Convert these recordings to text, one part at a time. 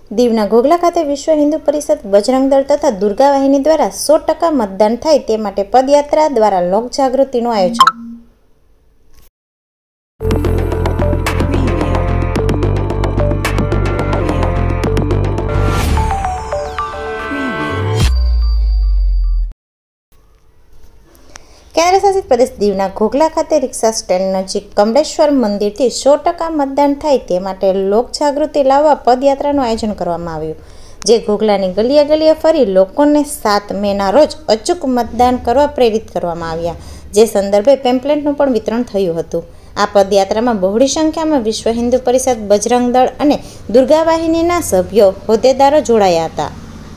દીવના ઘોઘલા ખાતે વિશ્વ હિન્દુ પરિષદ, બજરંગ દળ તથા દુર્ગા વાહિની દ્વારા 100% મતદાન થાય તે માટે પદયાત્રા દ્વારા લોકજાગૃતિનું આયોજન। કેન્દ્રશાસિત પ્રદેશ દીવના ઘોઘલા ખાતે રિક્ષા સ્ટેન્ડ નજીક કમલેશ્વર મંદિરથી 100% મતદાન થાય તે માટે લોકજાગૃતિ લાવવા પદયાત્રાનું આયોજન કરવામાં આવ્યું, જે ઘોઘલાની ગલીએ ગલીએ ફરી લોકોને 7 મેના રોજ અચૂક મતદાન કરવા પ્રેરિત કરવામાં આવ્યા, જે સંદર્ભે પેમ્પલેટનું પણ વિતરણ થયું હતું। આ પદયાત્રામાં બહોળી સંખ્યામાં વિશ્વ હિન્દુ પરિષદ, બજરંગ દળ અને દુર્ગા વાહિનીના સભ્યો, હોદ્દેદારો જોડાયા હતા।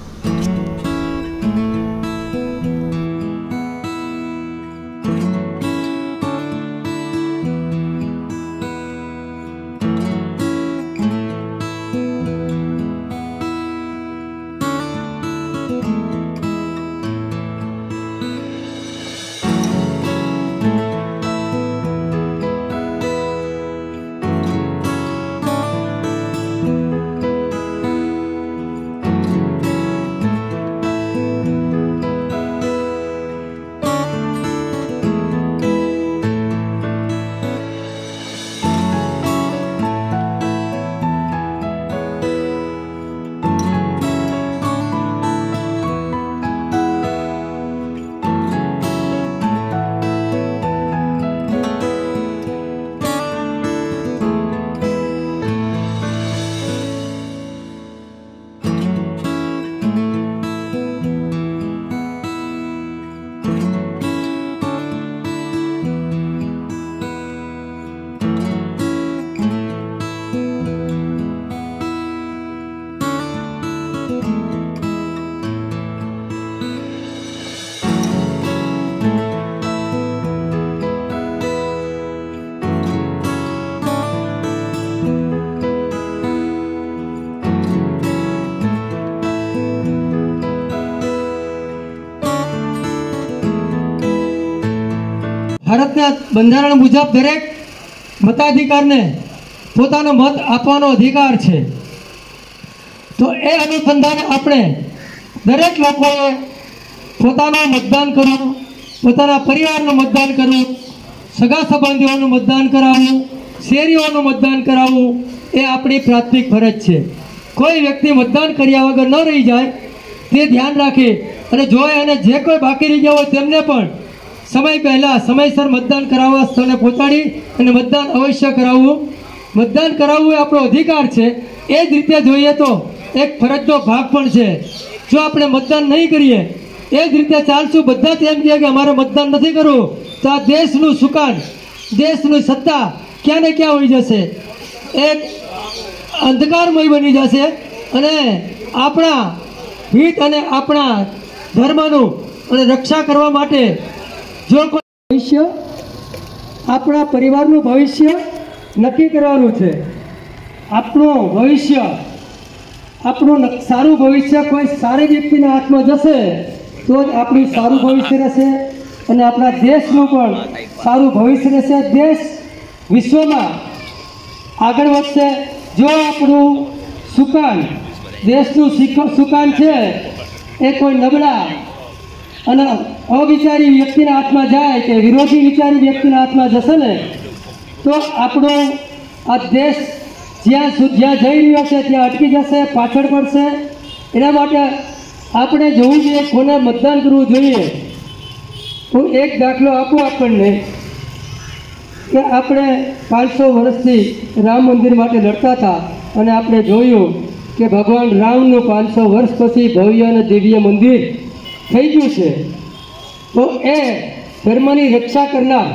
ભારતના બંધારણ મુજબ દરેક મતાધિકારને પોતાનો મત આપવાનો અધિકાર છે, તો એ અનુસંધાને આપણે દરેક લોકોએ પોતાનું મતદાન કરવું, પોતાના પરિવારનું મતદાન કરવું, સગા સંબંધીઓનું મતદાન કરાવવું, શેરીઓનું મતદાન કરાવવું એ આપણી પ્રાથમિક ફરજ છે। કોઈ વ્યક્તિ મતદાન કર્યા વગર ન રહી જાય તે ધ્યાન રાખે, અને જો એને જે કોઈ બાકી રહી ગયા હોય તેમને પણ સમય પહેલાં સમયસર મતદાન કરાવવા સ્થળે પહોંચાડી અને મતદાન અવશ્ય કરાવવું। મતદાન કરાવવું એ આપણો અધિકાર છે, એ જ રીતે જોઈએ તો એક ફરજનો ભાગ પણ છે। જો આપણે મતદાન નહીં કરીએ, એ જ રીતે ચાલશું, બધા જ એમ કહે કે અમારે મતદાન નથી કરવું, તો આ દેશનું સુકાન, દેશની સત્તા ક્યાં ને ક્યાં હોઈ જશે, એક અંધકારમય બની જશે, અને આપણા હિત અને આપણા ધર્મનું અને રક્ષા કરવા માટે જો કોઈ ભવિષ્ય, આપણા પરિવારનું ભવિષ્ય નક્કી કરવાનું છે। આપણું ભવિષ્ય, આપણું સારું ભવિષ્ય કોઈ સારી વ્યક્તિના હાથમાં જશે તો જ આપણું સારું ભવિષ્ય રહેશે, અને આપણા દેશનું પણ સારું ભવિષ્ય રહેશે। દેશ વિશ્વમાં આગળ વધશે। જો આપણું સુકાન, દેશનું સુકાન છે એ કોઈ નબળા અને અવિચારી વ્યક્તિના હાથમાં જાય કે વિરોધી વિચારી વ્યક્તિના હાથમાં જશે ને, તો આપણો આ દેશ જ્યાં જઈ રહ્યો છે ત્યાં અટકી જશે, પાછળ પડશે। એના માટે આપણે જોવું જોઈએ કોને મતદાન કરવું જોઈએ। હું એક દાખલો આપું આપણને કે આપણે 500 વર્ષથી રામ મંદિર માટે લડતા હતા, અને આપણે જોયું કે ભગવાન રામનું 500 વર્ષ પછી ભવ્ય અને દિવ્ય મંદિર થઈ ગયું છે। તો એ ધર્મની રક્ષા કરનાર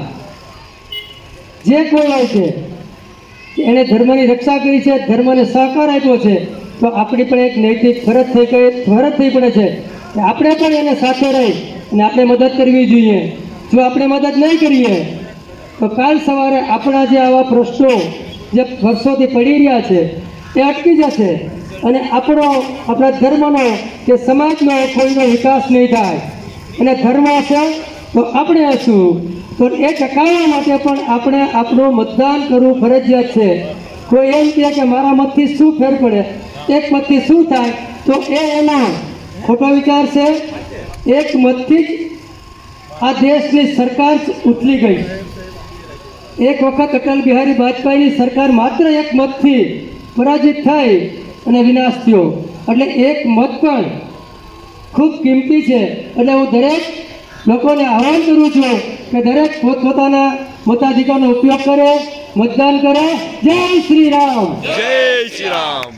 જે કોઈ હોય છે, એણે ધર્મની રક્ષા કરી છે, ધર્મને સહકાર આપ્યો છે, તો આપણી પણ એક નૈતિક ફરજ થઈ પડે છે કે આપણે પણ એને સાથે રહી અને આપણે મદદ કરવી જોઈએ। જો આપણે મદદ નહીં કરીએ તો કાલ સવારે આપણા જે આવા પ્રશ્નો જે વર્ષોથી પડી રહ્યા છે એ અટકી જશે, અને આપણા ધર્મનો કે સમાજનો કોઈનો વિકાસ નહીં થાય, અને ધર્મ હશે તો આપણે હશું, તો એ ટકાવવા માટે પણ આપણે આપણું મતદાન કરવું ફરજિયાત છે। કોઈ એમ કહે કે મારા મતથી શું ફેર પડે, એક મતથી શું થાય, તો એનો ખોટો વિચાર છે. એક મતથી જ આ દેશની સરકાર ઉથલી ગઈ. એક વખત અટલ બિહારી વાજપેયીની સરકાર માત્ર એક મતથી પરાજિત થઈ અને વિનાશ થયો. એટલે એક મત પણ ખૂબ કિંમતી છે. એટલે હું દરેક લોકોને આહ્વાન કરું છું કે દરેક પોતપોતાના મતાધિકારનો ઉપયોગ કરે, મતદાન કરે. જય શ્રી રામ. જય શ્રી રામ.